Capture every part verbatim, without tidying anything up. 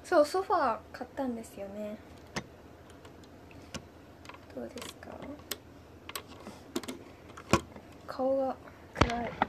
そう、ソファー買ったんですよね。どうですか？顔が暗い。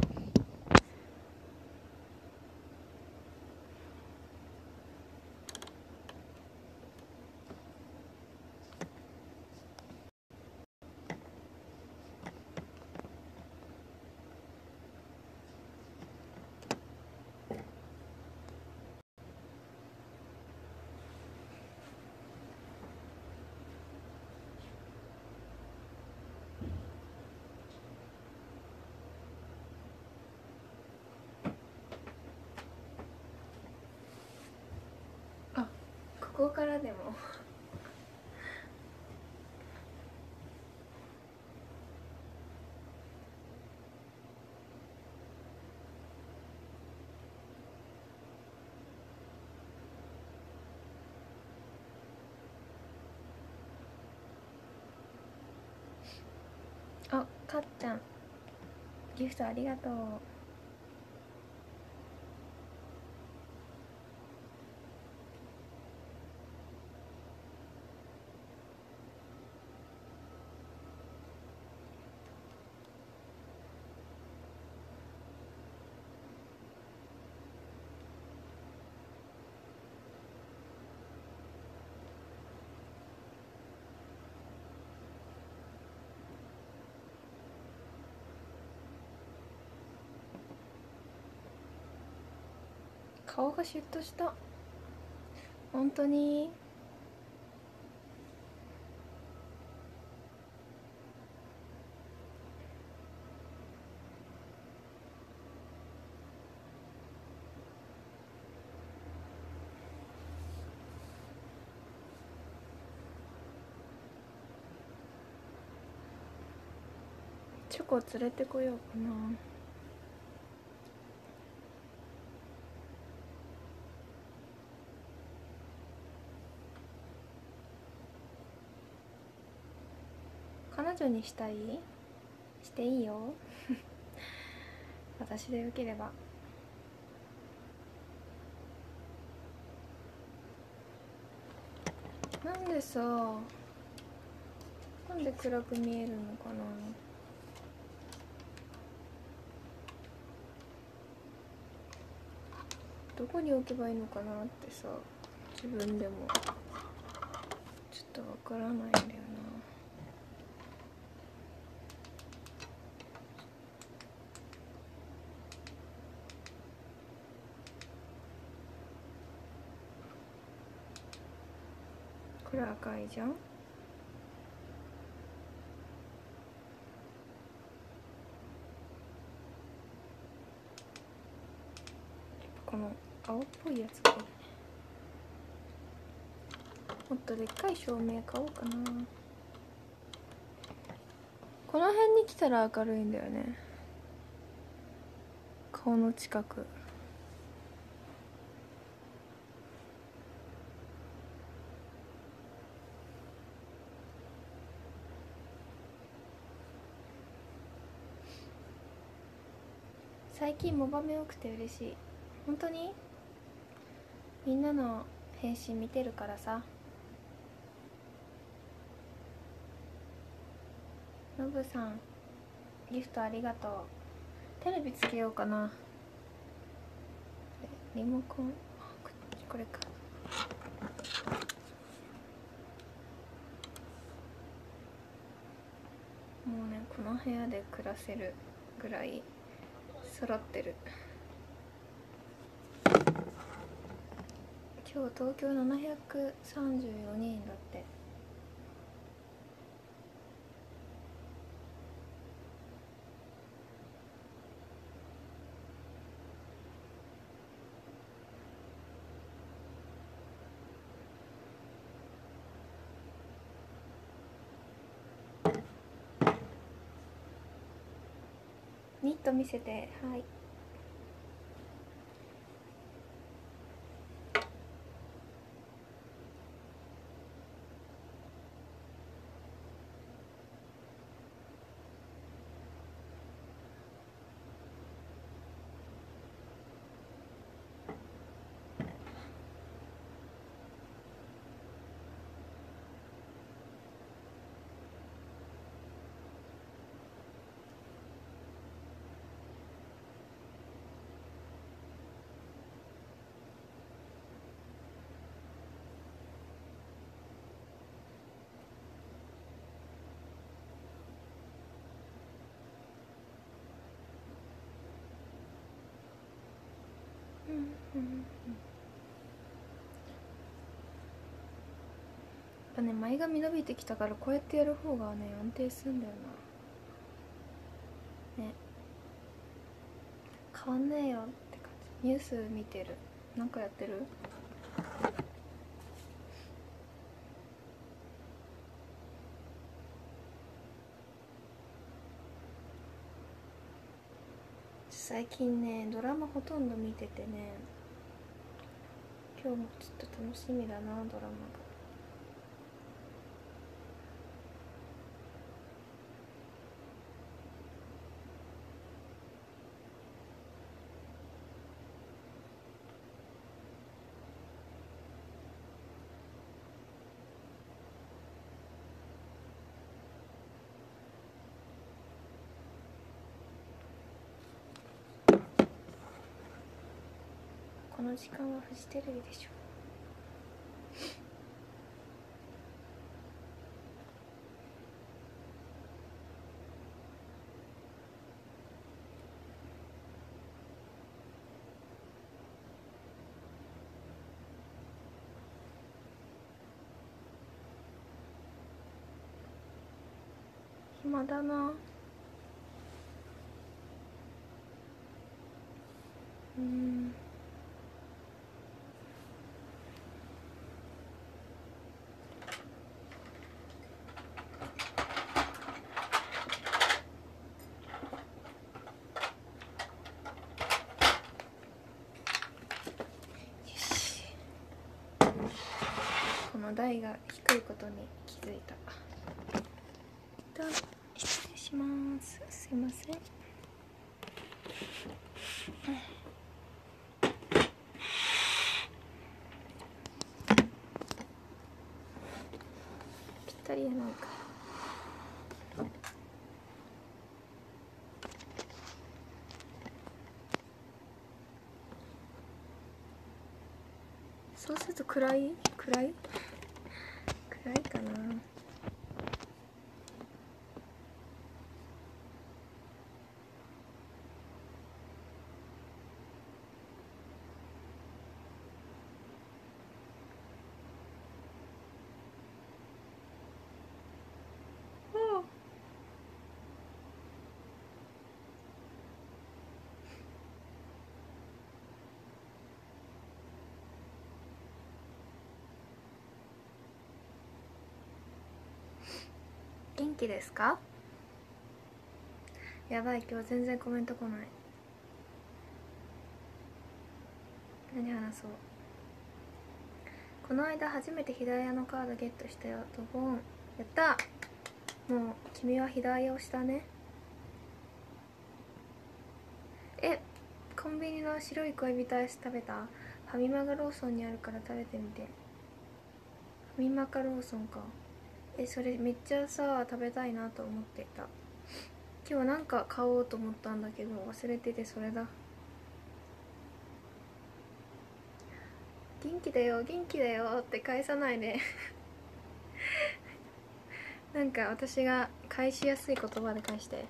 あ、ここからでもあ、かっちゃんギフトありがとう。顔がシュッとした。本当に？チョコ連れてこようかな。彼女にしたい？していいよ私でよければ。なんでさ、なんで暗く見えるのかな。どこに置けばいいのかなってさ、自分でもちょっとわからないんだよな。これ赤いじゃん。この青っぽいやつがいいね。もっとでっかい照明買おうかな。この辺に来たら明るいんだよね、顔の近く。最近モバメ多くて嬉しい。本当にみんなの返信見てるからさ。のぶさんギフトありがとう。テレビつけようかな。リモコン、これか。もうね、この部屋で暮らせるぐらい揃ってる。今日東京ななひゃくさんじゅうよにんだって。ニット見せて。はい。 うん、やっぱね前髪伸びてきたからこうやってやる方がね安定するんだよなね。変わんねえよって感じ。ニュース見てる。なんかやってる？最近ねドラマほとんど見ててね、今日もちょっと楽しみだなドラマが。この時間はフジテレビでしょ。暇だな。うん。この台が低いことに気づいた。失礼します。すいません。ぴったりやないか。そうすると暗い暗い暗いかな。元気ですか？やばい、今日全然コメント来ない。何話そう。この間初めて左屋のカードゲットしたよ。ドボン。やった。もう君は左屋をしたね。え、コンビニの白い恋人アイス食べた？ファミマがローソンにあるから食べてみて。ファミマかローソンか。え、それめっちゃさ食べたいなと思ってた。今日なんか買おうと思ったんだけど忘れてて、それだ。元気だよ元気だよって返さないでなんか私が返しやすい言葉で返して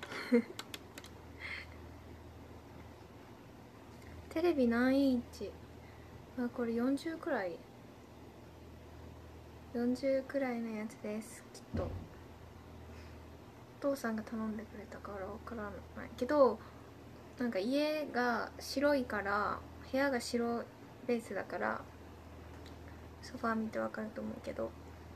テレビ何インチ？あ、これよんじゅうくらいよんじゅうくらいのやつです。きっとお父さんが頼んでくれたからわからないけど、なんか家が白いから部屋が白ベースだからソファー見てわかると思うけど、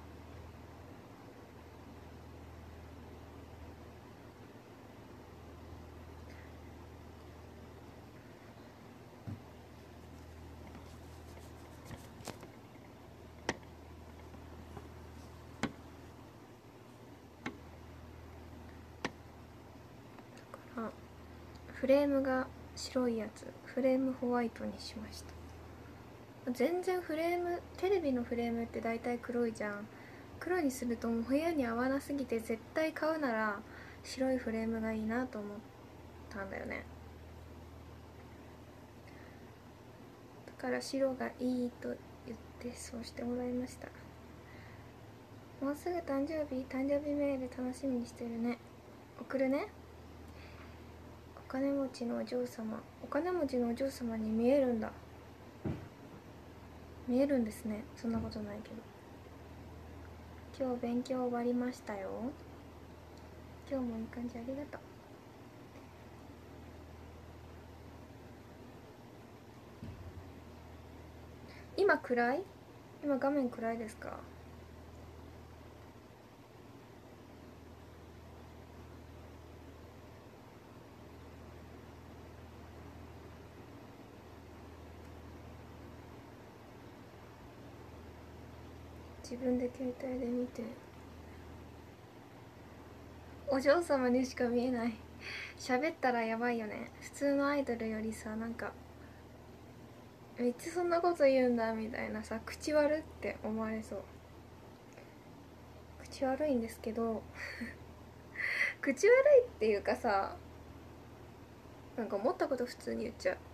だからフレームが白いやつ、フレームホワイトにしました。全然フレーム、テレビのフレームって大体黒いじゃん。黒にするともう部屋に合わなすぎて、絶対買うなら白いフレームがいいなと思ったんだよね。だから白がいいと言ってそうしてもらいました。もうすぐ誕生日、誕生日メール楽しみにしてるね。送るね。お金持ちのお嬢様、お金持ちのお嬢様に見えるんだ。 見えるんですね。そんなことないけど。今日勉強終わりましたよ。今日もいい感じ、ありがとう。今暗い？今画面暗いですか？自分で携帯で見て。お嬢様にしか見えない。喋ったらやばいよね。普通のアイドルよりさ、なんかめっちゃそんなこと言うんだみたいなさ、口悪って思われそう。口悪いんですけど口悪いっていうかさ、なんか思ったこと普通に言っちゃ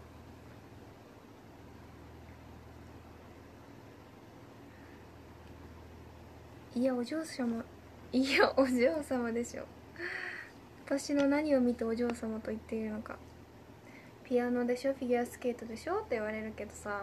う。いやお嬢様、いやお嬢様でしょ。私の何を見てお嬢様と言っているのか。ピアノでしょ、フィギュアスケートでしょって言われるけどさ、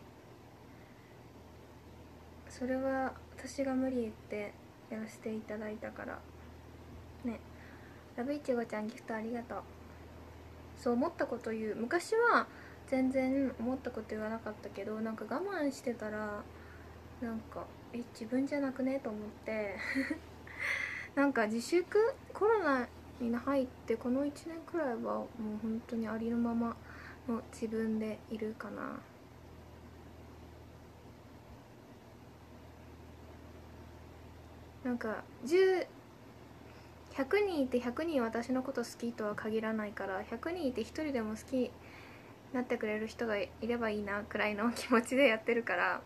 それは私が無理言ってやらせていただいたからね。ラブイチゴちゃんギフトありがとう。そう思ったこと言う。昔は全然思ったこと言わなかったけど、なんか我慢してたらなんかえ自分じゃなくねと思ってなんか自粛、コロナに入ってこのいちねんくらいはもう本当にありのままの自分でいるかな。なんかじゅう、ひゃくにんいてひゃくにん私のこと好きとは限らないから、ひゃくにんいてひとりでも好きになってくれる人がいればいいなくらいの気持ちでやってるから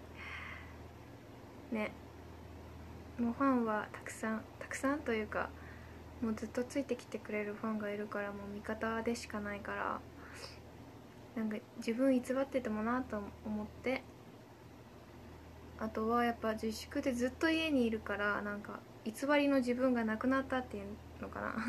ね。もうファンはたくさんたくさんというか、もうずっとついてきてくれるファンがいるから、もう味方でしかないから、なんか自分偽っててもなと思って。あとはやっぱ自粛でずっと家にいるから、なんか偽りの自分がなくなったっていうのかな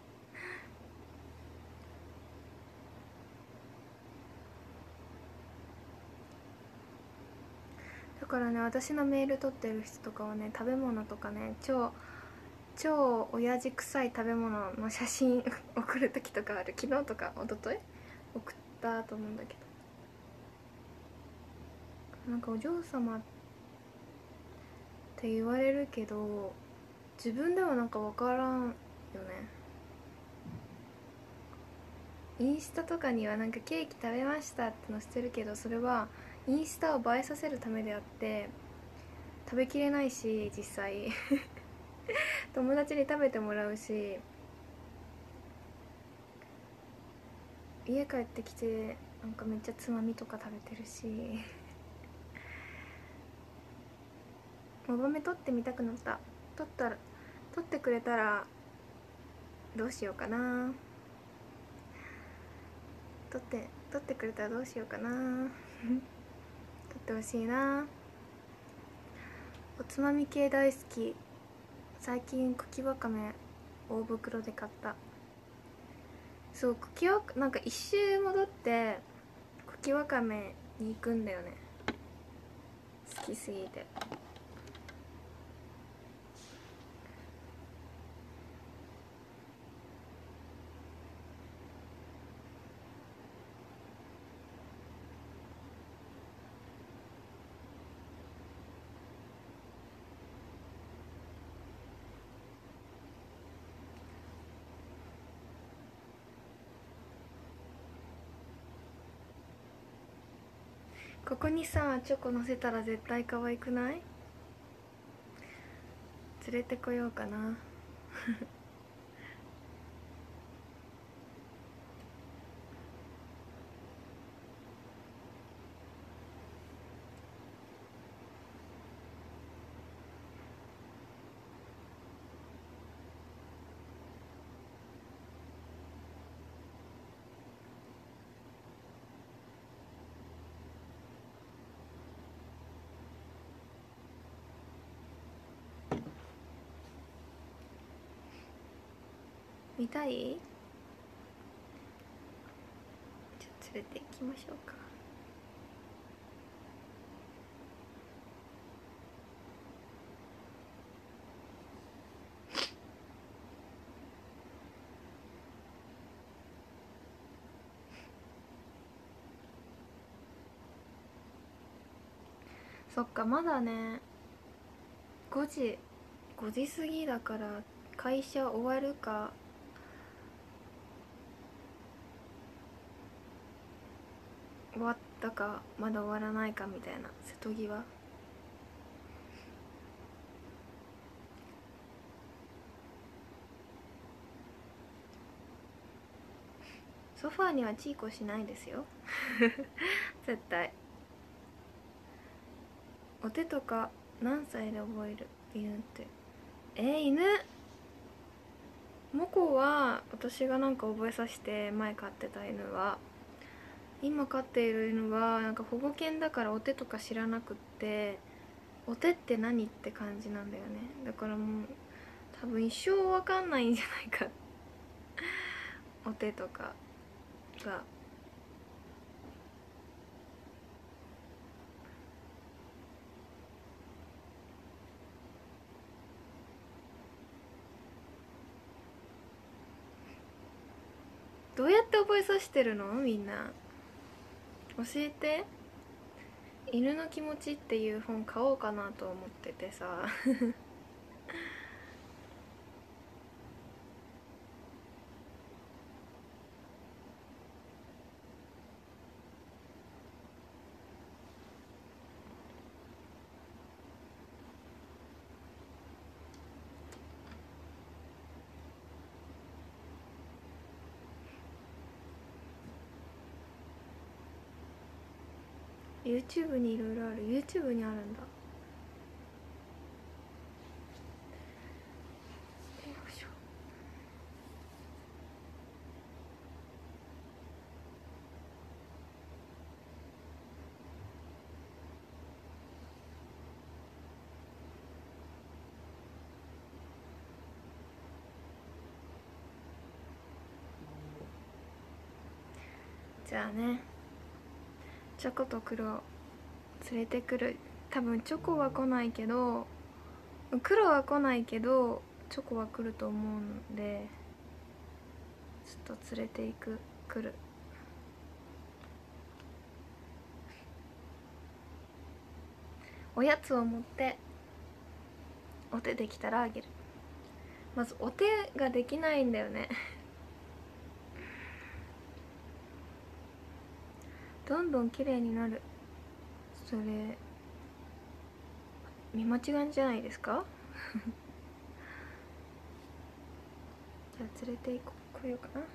だからね、私のメール取ってる人とかはね、食べ物とかね、超超親父臭い食べ物の写真送る時とかある。昨日とか一昨日送ったと思うんだけど、なんかお嬢様って言われるけど自分ではなんか分からんよね。インスタとかにはなんかケーキ食べましたって載せてるけど、それはインスタを映えさせるためであって食べきれないし、実際友達に食べてもらうし、家帰ってきてなんかめっちゃつまみとか食べてるしモバメ撮ってみたくなった。撮ったら撮ってくれたらどうしようかな。撮って撮ってくれたらどうしようかな撮ってほしいな。おつまみ系大好き。最近茎わかめ大袋で買った。そう、茎わかなんか一周戻って茎わかめに行くんだよね、好きすぎて。ここにさチョコ乗せたら絶対可愛くない？連れてこようかな見たい？ちょっと連れて行きましょうか。 そっか、まだね。ごじごじ過ぎだから、会社終わるか終わったかまだ終わらないかみたいな瀬戸際。ソファーにはチーコしないですよ絶対。お手とか何歳で覚える犬って。えー、犬モコは私がなんか覚えさせて、前飼ってた犬は。今飼っている犬はなんか保護犬だからお手とか知らなくって、お手って何って感じなんだよね。だからもう多分一生わかんないんじゃないかお手とかが。どうやって覚えさせてるのみんな。教えて。犬の気持ちっていう本買おうかなと思っててさYouTube にいろいろある。 YouTube にあるんだ。よいしょ。じゃあね、チョコとクロを連れてくる。多分チョコは来ないけど、黒は来ないけどチョコは来ると思うんで、ちょっと連れていく。来る。おやつを持ってお手できたらあげる。まずお手ができないんだよねどんどん綺麗になる。それ見間違いじゃないですかじゃあ連れてこ来ようかな。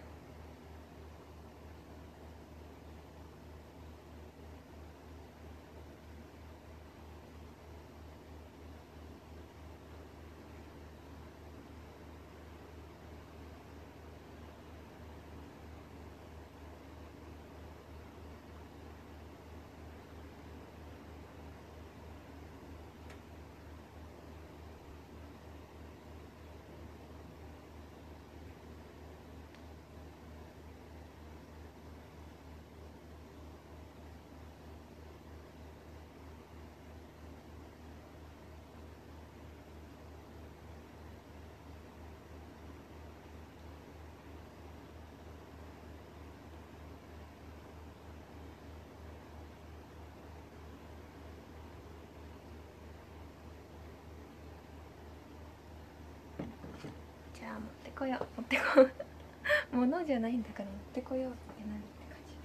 じゃあ持ってこよう。持ってこう物じゃないんだから持ってこようって何って感じ。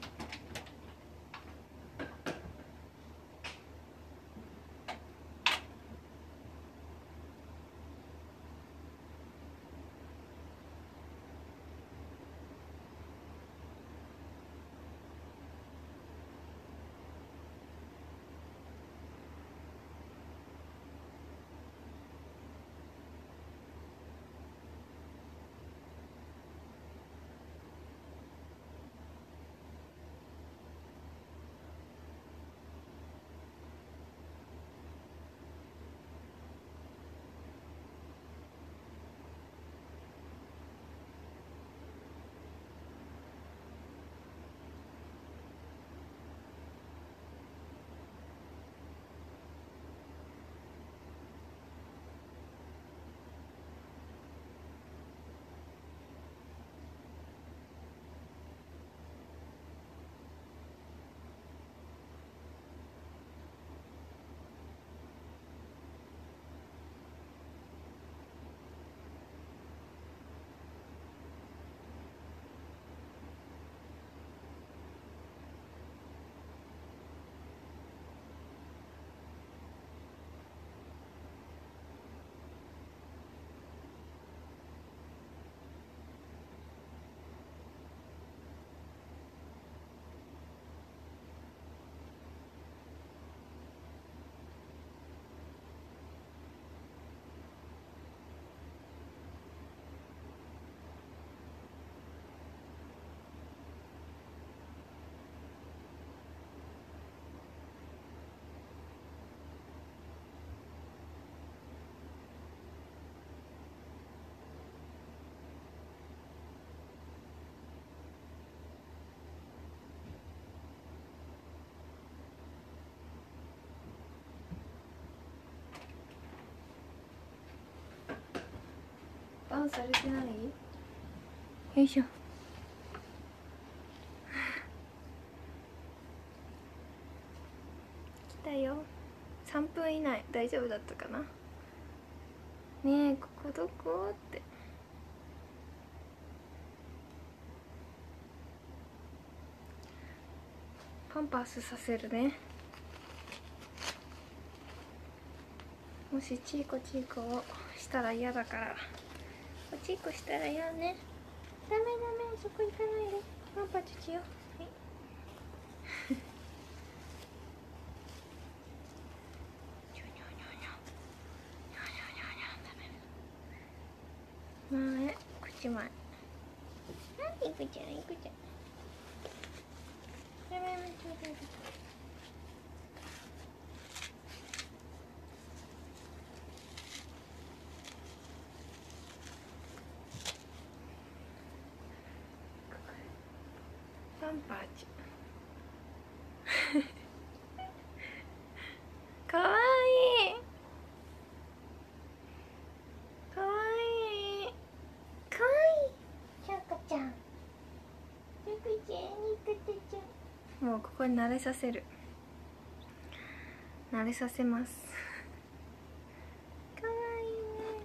ンされてない？よいしょ。来たよ。さんぷん以内。大丈夫だったかな。ねえ、ここどこって。パンパスさせるね。もしチーコチーコをしたら嫌だから。チーコしたら嫌ね。ダメダメ、そこ行かないで。パンパチュチよ。はい。前、口前。はい、いくちゃん、いくちゃん。ダメダメ、ちょうだい。パンパーチュかわいいかわいいかわいいちゃかちゃんちゃかちゃんにかてちゃん。もうここに慣れさせる。慣れさせますかわいいね。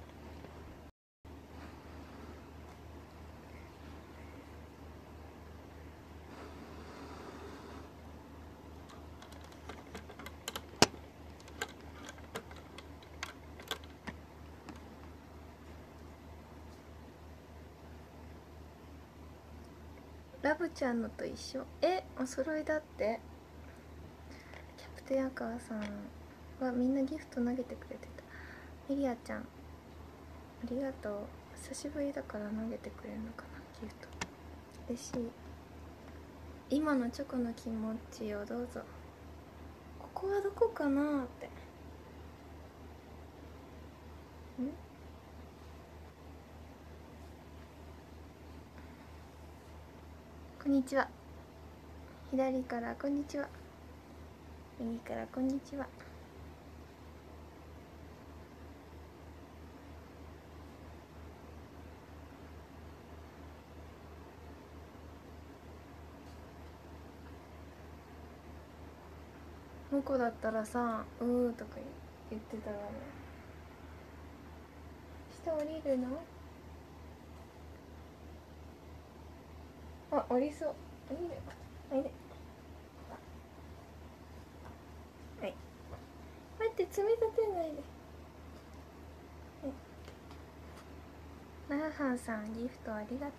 ラブちゃんのと一緒。え、お揃いだって。キャプテン赤さんはみんなギフト投げてくれてた。ミリアちゃんありがとう。久しぶりだから投げてくれるのかな、ギフト。嬉しい。今のチョコの気持ちをどうぞ。ここはどこかなって。んこんにちは。左からこんにちは。右からこんにちは。向こうだったらさ、うーとか言ってたらね。下降りるの？あ、降りそう。降りる。おいで。はい。待って、爪立てないで。はい。なははんさん、ギフトありがと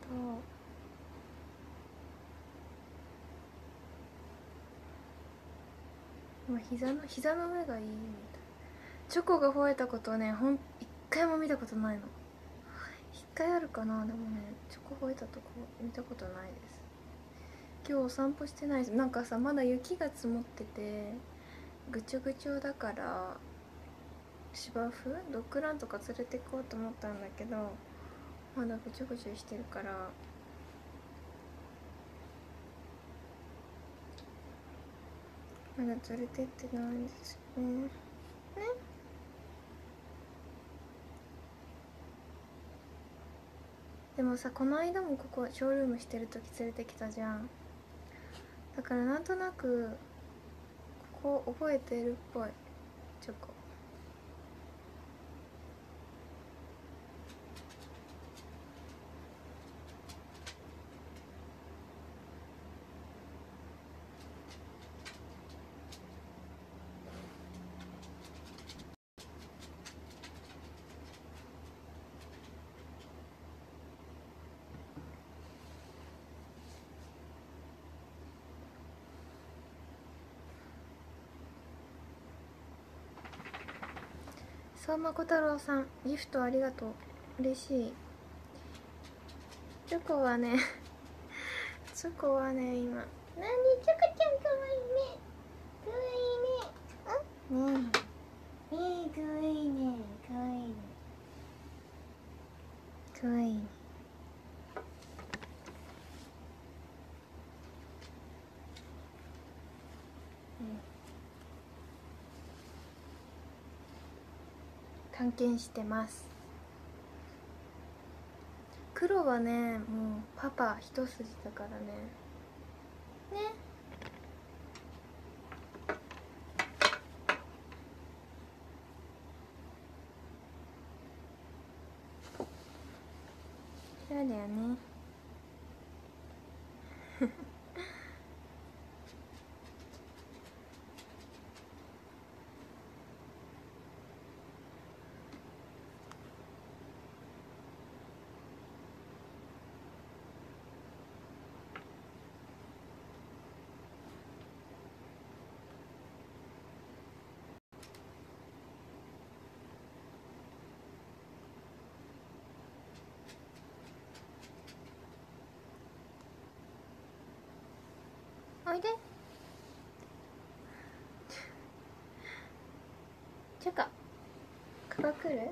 う。今膝の膝の上がいいみたい。チョコが吠えたことね、ほん一回も見たことないの。一回あるかな。でもね、チョコ吠えたとこ見たことないです。今日お散歩してないです。なんかさ、まだ雪が積もっててぐちょぐちょだから、芝生ドッグランとか連れて行こうと思ったんだけど、まだぐちょぐちょしてるからまだ連れてってないんですよね。ね。でもさ、この間もここショールームしてる時連れてきたじゃん。だからなんとなくここ覚えてるっぽい。チョコ。相馬小太郎さん、ギフトありがとう。嬉しい。チョコはねチョコはね、今なに、チョコちゃんかわいいね。かわいいね。あ、ねえねえ、かわいいね。かわいいね。かわいいね。探検してます。 黒はねもうパパ一筋だからね。ね。そうだよね。おいで。チョコここ来る？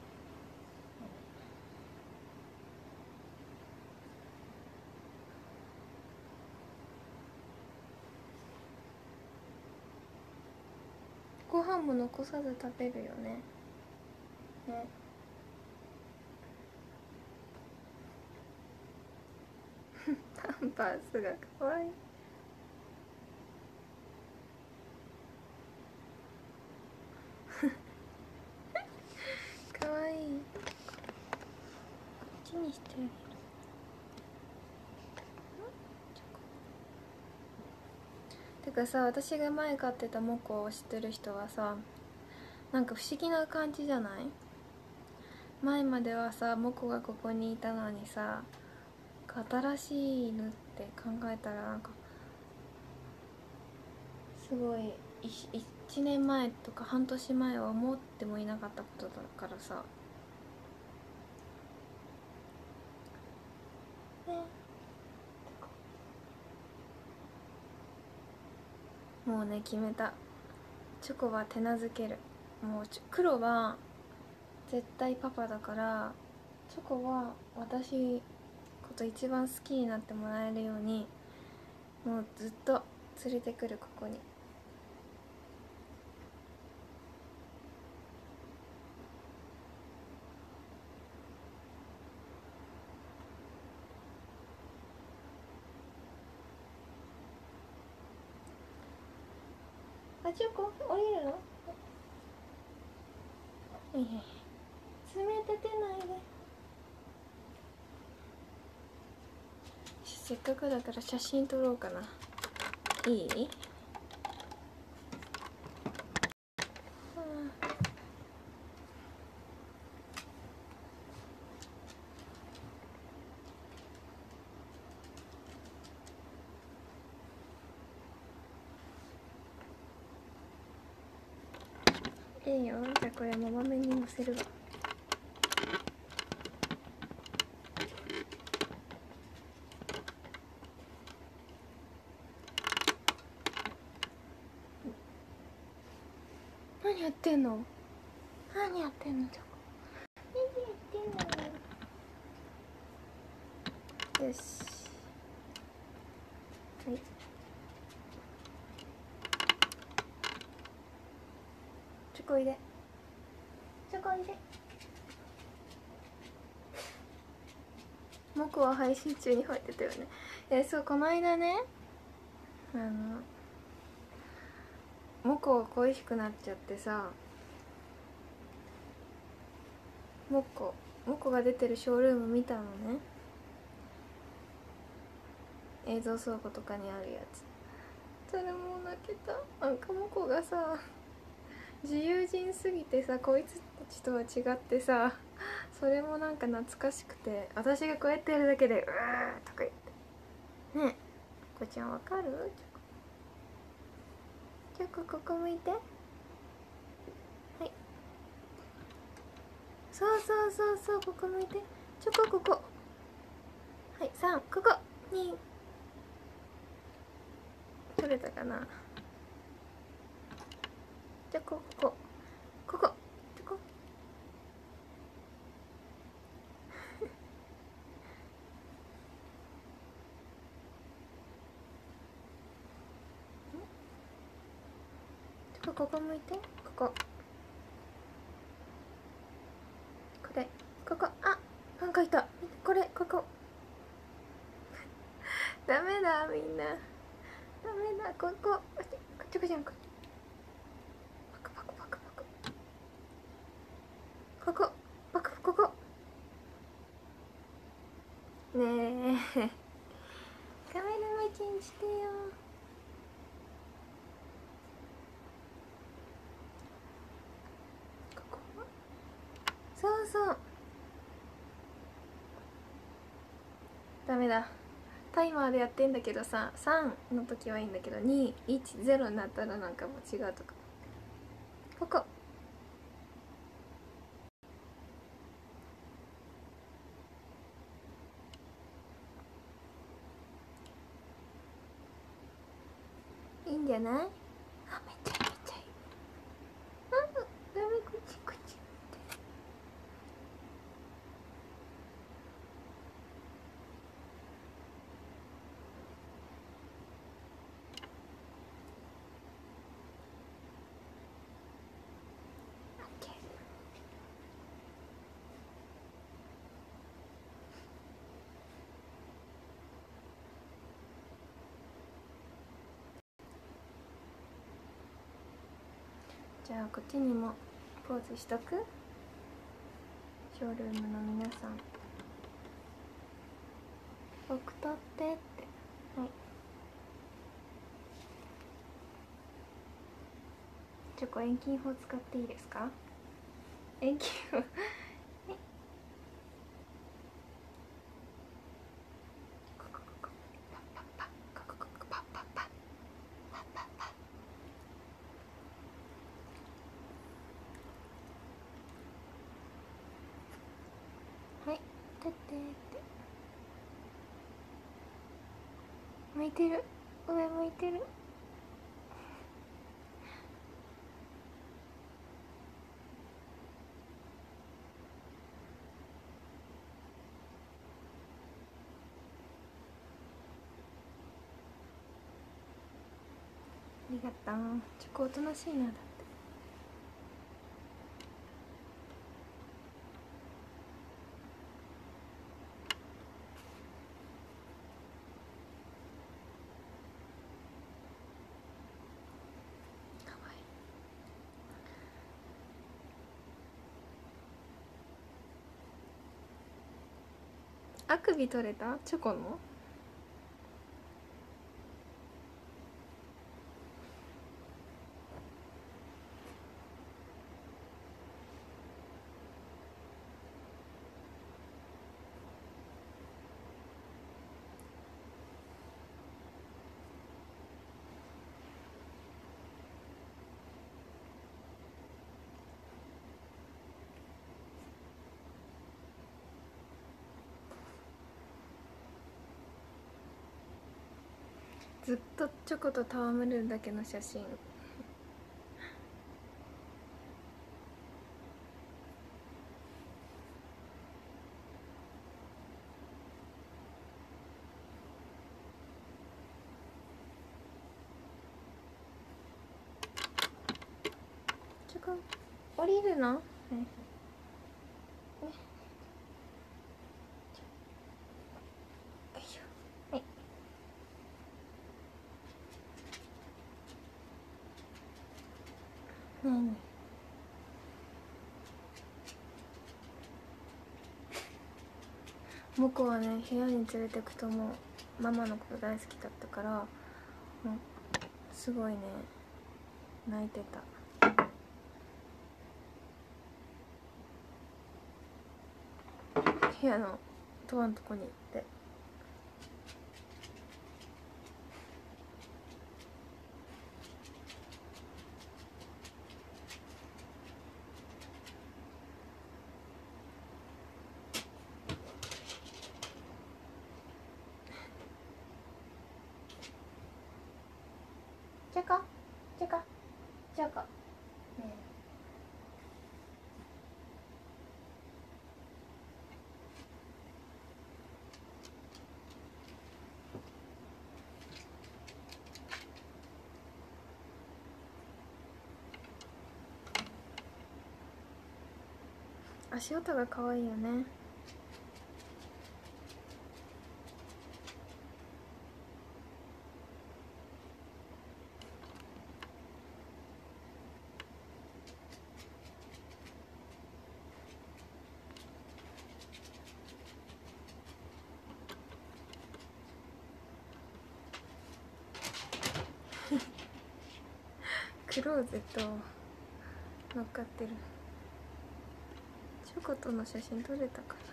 ご飯も残さず食べるよね。ね。パンパースがかわいい。かわいい。こっちにしてあげる。てかさ、私が前飼ってたモコを知ってる人はさ、なんか不思議な感じじゃない？前まではさモコがここにいたのにさ、新しい犬って考えたらなんかすごいいちねんまえとか半年前は思ってもいなかったことだからさね。もうね決めた。チョコは手なずける。もう黒は絶対パパだから、チョコは私こと一番好きになってもらえるようにもうずっと連れてくる、ここに。あ、チョコ降りるの？いやいや、爪立てないで。せっかくだから写真撮ろうかな。いい？いいよ。じゃあこれもまめにのせるわ。何やってんの？何やってんの？チョコ。何やってんの？よし。はい。チョコ入れ。チョコ入れ。モコは配信中に入ってたよね。え、そう、この間ね、あのモコが恋しくなっちゃってさ、モコモコが出てるショールーム見たのね。映像倉庫とかにあるやつ。それもう泣けた。なんかモコがさ自由人すぎてさ、こいつたちとは違ってさ、それもなんか懐かしくて、私がこうやってやるだけで「うー」とか言ってね。えこちゃんわかる？チョコここ向いて。はい、そうそうそうそう、ここ向いて。チョコここ。はい、さんここに。取れたかな？チョコここここチョコチョコここ向いて。こここれここ。あ、なんかいた。 これここダメだみんな、ダメだ、こここっちこっちこっちパクパクパクパク、ここパクここねえカメラ目線してよ。ここそうそう、ダメだ、タイマーでやってんだけどさ、さんの時はいいんだけどに、いち、ゼロになったらなんかもう違うとか。ここいいんじゃない？あ、めっちゃいいめっちゃいい。あ、ダメ、こっちこっち。じゃあこっちにもポーズしとく？ショールームの皆さん、僕撮ってって。はい、チョコ遠近法使っていいですか？遠近法はい、撮ってって。向いてる、上向いてる。ありがとう。チョコおとなしいなだって。かわいい。あくび取れた？チョコの？ずっとチョコと戯れるだけの写真。チョコ降りるの？はいはい、ね、よいしょ。はい、何？モコはね、部屋に連れてくともうママのこと大好きだったから、もうすごいね泣いてた。部屋のドアのとこに行って。チョコチョコチョコ、ねえ、足音が可愛いよね。 クローゼット乗っかってる。チョコとの写真撮れたかな。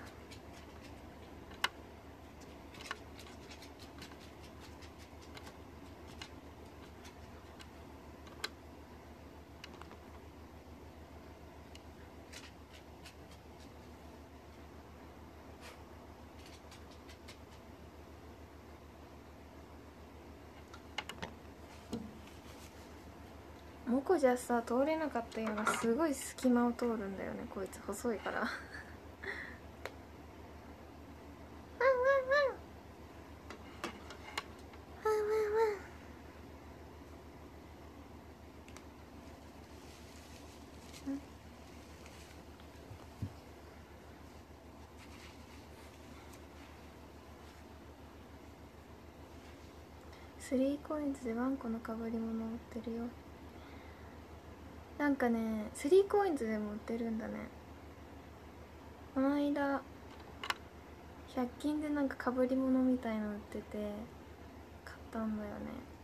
モコじゃさ通れなかったようなすごい隙間を通るんだよね、こいつ細いから。ワンワンワンワンワンワン。スリーコインズでワンコのかぶり物売ってるよ。なんかね、スリーコインズでも売ってるんだね。この間ひゃく均でなんかかぶり物みたいの売ってて買ったんだよね。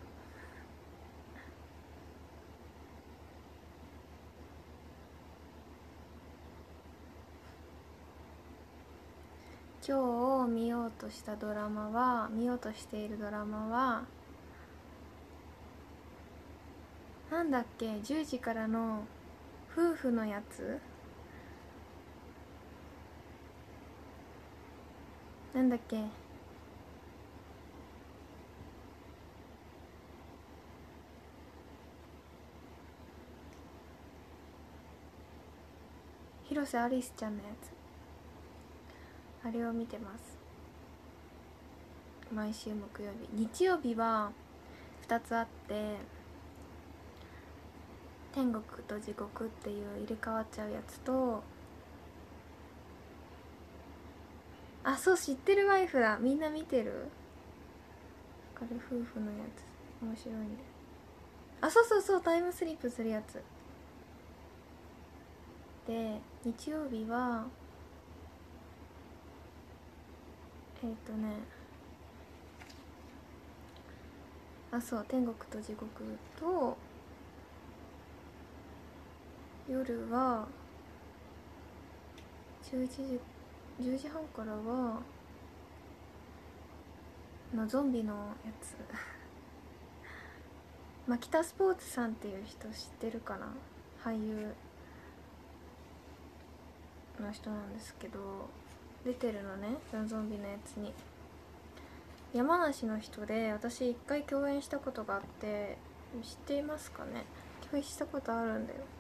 今日見ようとしたドラマは見ようとしているドラマはなんだっけ、じゅうじからの夫婦のやつ、なんだっけ、広瀬アリスちゃんのやつ、あれを見てます。毎週木曜日。日曜日はふたつあって、天国と地獄っていう入れ替わっちゃうやつと、あ、そう、知ってるワイフだ。みんな見てる？これ夫婦のやつ面白いんで。あ、そうそうそう、タイムスリップするやつで、日曜日はえっ、ー、とねあ、そう、天国と地獄と、夜はじゅういちじじゅうじはんからはのゾンビのやつマキタスポーツさんっていう人知ってるかな、俳優の人なんですけど、出てるのね、ゾンビのやつに。山梨の人で、私一回共演したことがあって、知っていますかね。共演したことあるんだよ。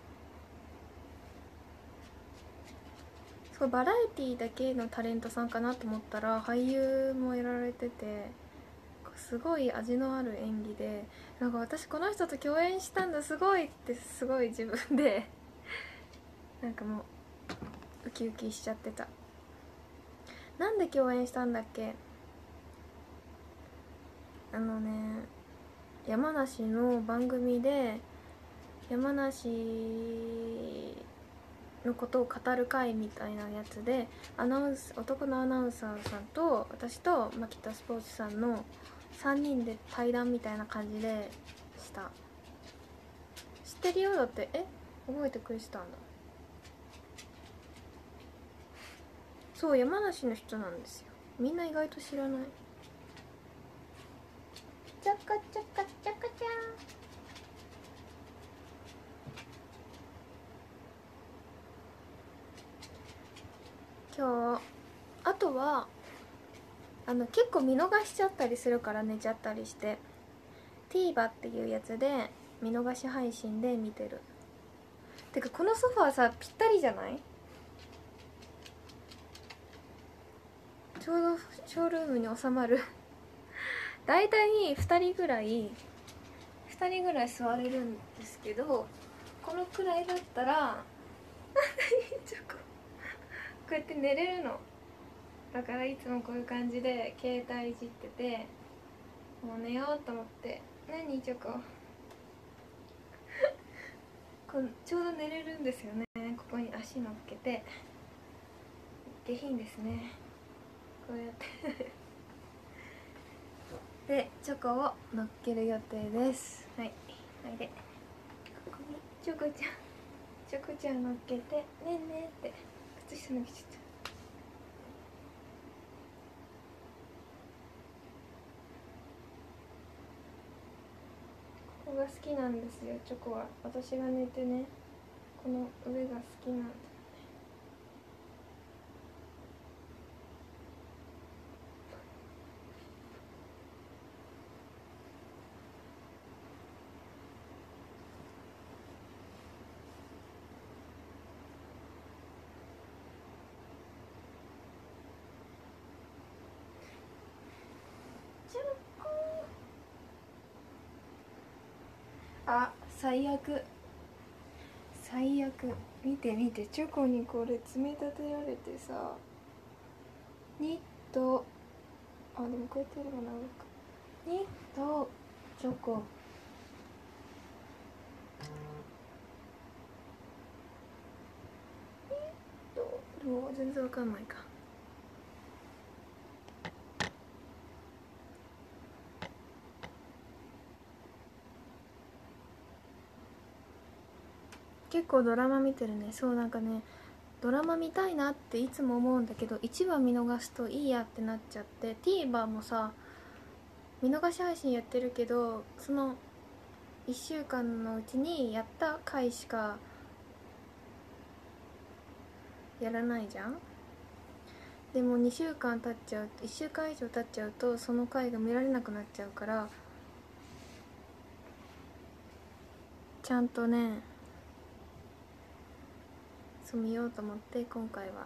そう、バラエティだけのタレントさんかなと思ったら俳優もやられてて、すごい味のある演技で、なんか私この人と共演したんだすごいってすごい自分でなんかもうウキウキしちゃってた。なんで共演したんだっけ、あのね、山梨の番組で山梨のことを語る会みたいなやつで、アナウンス男のアナウンサーさんと私とマキタスポーツさんのさんにんで対談みたいな感じでした。知ってるよ。だって、え、覚えてくれてたんだ。そう、山梨の人なんですよ。みんな意外と知らない。チャカチャカチャカチャー。今日あとはあの結構見逃しちゃったりするから寝ちゃったりして、 TVer っていうやつで見逃し配信で見てる。てかこのソファーさぴったりじゃない？ちょうどショールームに収まるだいたいふたりぐらいふたりぐらい座れるんですけど、このくらいだったらこうやって寝れるの。だからいつもこういう感じで携帯いじってて、もう寝ようと思って。何チョコこのちょうど寝れるんですよね。ここに足乗っけて下品ですね、こうやってでチョコを乗っける予定です。はい、はい、でこチョコちゃんチョコちゃん乗っけてねえねえって靴下脱げちゃった。ここが好きなんですよ、チョコは。私が寝てね、この上が好きなんだ。チョコあ、最悪最悪。見て見て、チョコにこれ爪立てられてさ、ニット、あ、でもこうやってやればなるか。ニットチョコ、ニット、でも全然わかんないか。結構ドラマ見てるね。そう、なんかね、ドラマ見たいなっていつも思うんだけど、いちわ見逃すといいやってなっちゃって、 TVer もさ見逃し配信やってるけど、そのいっしゅうかんのうちにやった回しかやらないじゃん。でもにしゅうかん経っちゃう、いっしゅうかん以上経っちゃうとその回が見られなくなっちゃうから、ちゃんとねそう見ようと思って今回は。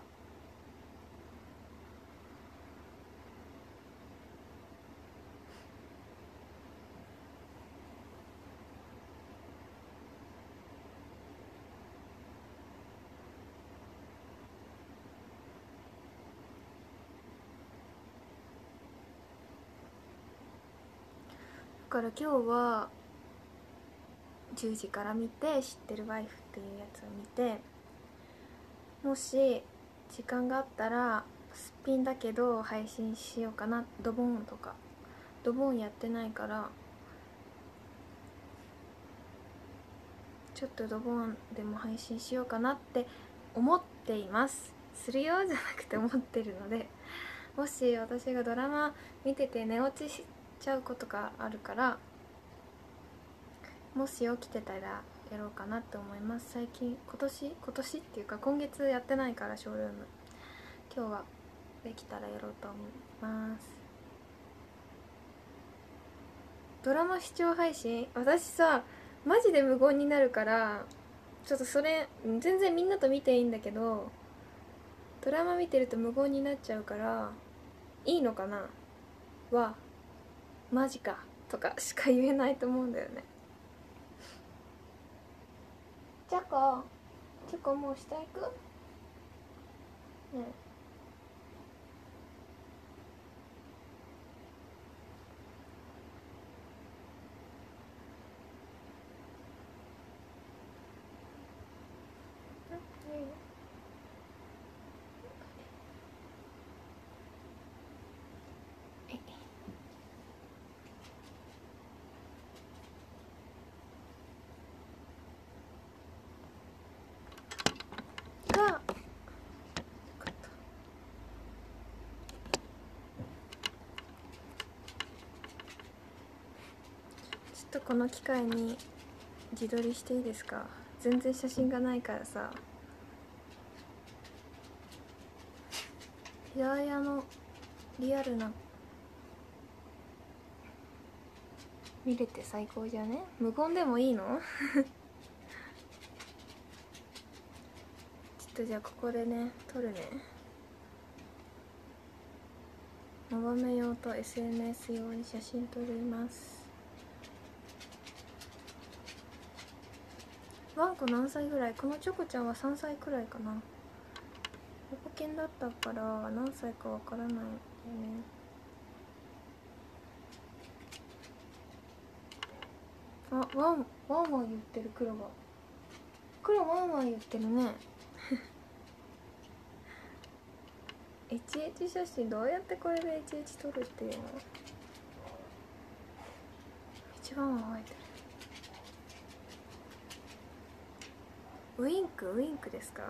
だから今日はじゅうじから見て、知ってるワイフっていうやつを見て、もし時間があったらすっぴんだけど配信しようかな。ドボンとかドボンやってないから、ちょっとドボンでも配信しようかなって思っています。するよじゃなくて思ってるので、もし私がドラマ見てて寝落ちしちゃうことがあるから、もし起きてたらやろうかなって思います。最近今年今年っていうか今月やってないからショールーム、今日はできたらやろうと思います。ドラマ視聴配信、私さマジで無言になるから、ちょっとそれ全然みんなと見ていいんだけど、ドラマ見てると無言になっちゃうから、いいのかなはマジかとかしか言えないと思うんだよね。チョコチョコもう下行くねえ。がちょっとこの機会に自撮りしていいですか？全然写真がないからさ。平屋のリアルな見れて最高じゃね？無言でもいいの？ちょっとじゃあここでね撮るね。モバメ用と エスエヌエス 用に写真撮ります。ワンコ何歳ぐらい？このチョコちゃんはさんさいくらいかな。保護犬だったから何歳かわからないよね。あ、ワンワンワン言ってる。黒が黒ワンワン言ってるね。エイチエイチ 写真どうやってこれで エイチエイチ 撮るっていうの？一番は覚えてる。 ウインクウインクですか？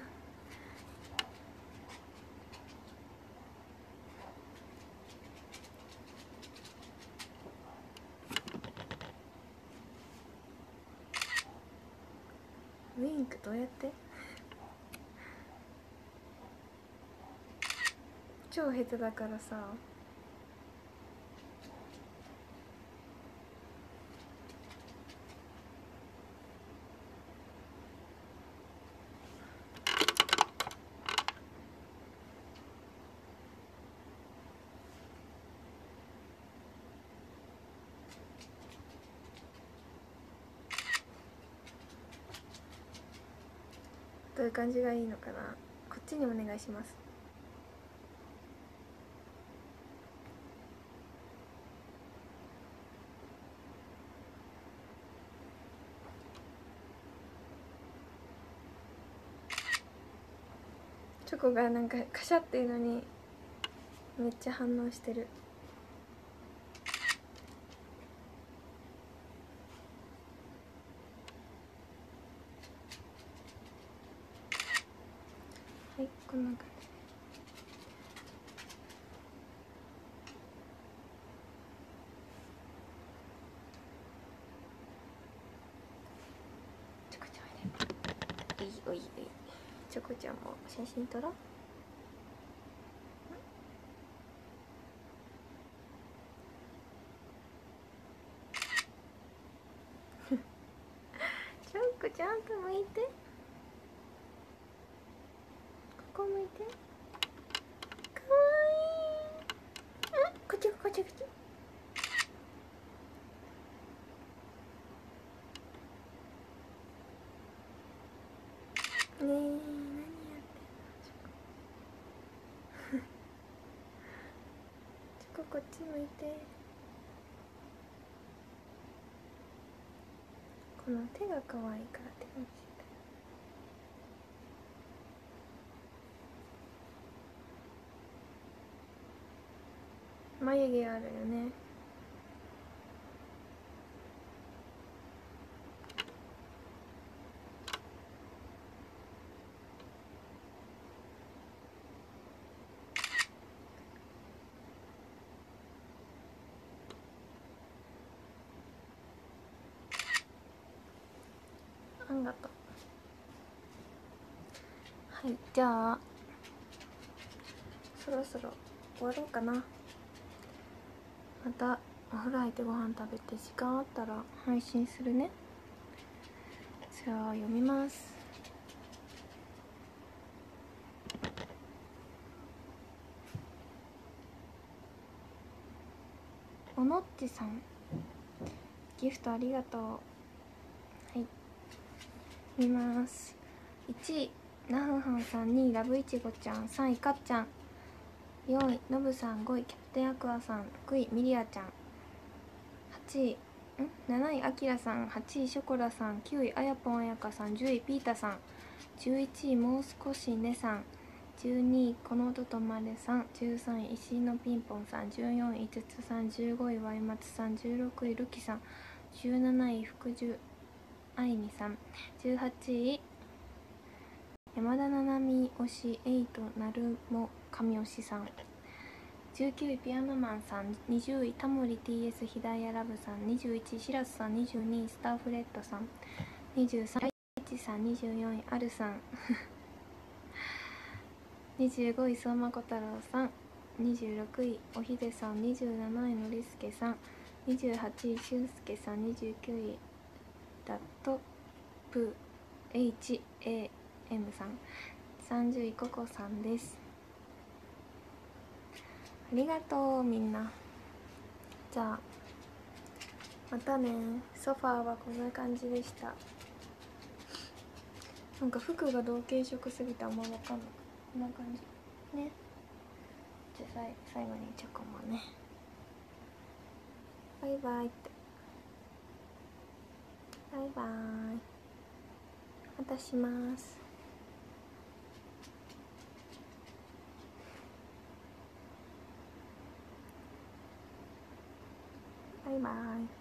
ウインクどうやって？超下手だからさ。どういう感じがいいのかな。こっちにお願いします。チョコがなんかカシャっていうのにめっちゃ反応してる。はい、こんな感じ。チョコちゃんおいで。おいおいおい。チョコちゃんも写真撮ろう。チョコちゃんと向いて。ここ向いて。かわいい。あ、こっちこっちこっち。ねえ、何やってんの？チョコこっち向いて。この手が可愛いから手が見せたい。眉毛あるよね。ありがとう。はい、じゃあそろそろ終わろうかな。またお風呂入ってご飯食べて時間あったら配信するね。じゃあ読みます。おのっちさん、ギフトありがとう。はい、見ます。いちいなふはんさん、にいラブいちごちゃん、さんいかっちゃん、よんいのぶさん、ごいキャプテンアクアさん、ろくいミリアちゃん、はちいんなないあきらさん、はちいショコラさん、きゅういあやぽんあやかさん、じゅういピータさん、じゅういちいもう少しねさん、じゅうにいこの音とまれさん、じゅうさんい石井のピンポンさん、じゅうよんいつつさん、じゅうごいわいまつさん、じゅうろくいるきさん、じゅうなない福寿あいみさん、じゅうはちい山田ななみ推しエイトなるも神推しさん、じゅうきゅういピアノマンさん、にじゅういタモリ ティーエス ひだやラブさん、にじゅういちいしらすさん、にじゅうにいスターフレットさん、にじゅうさんいいちさん、にじゅうよんいあるさんにじゅうごい相馬小太郎さん、にじゅうろくいおひでさん、にじゅうなないのりすけさん、にじゅうはちいしゅんすけさん、にじゅうきゅういダットプ エイチエーエム さん、さんじゅういココさんです。ありがとうみんな。じゃあまたね。ソファーはこんな感じでした。なんか服が同系色すぎてあんま分かんない。こんな感じね。じゃあ最後にチョコもね。バイバイって。バイバイ。またします。バイバイ。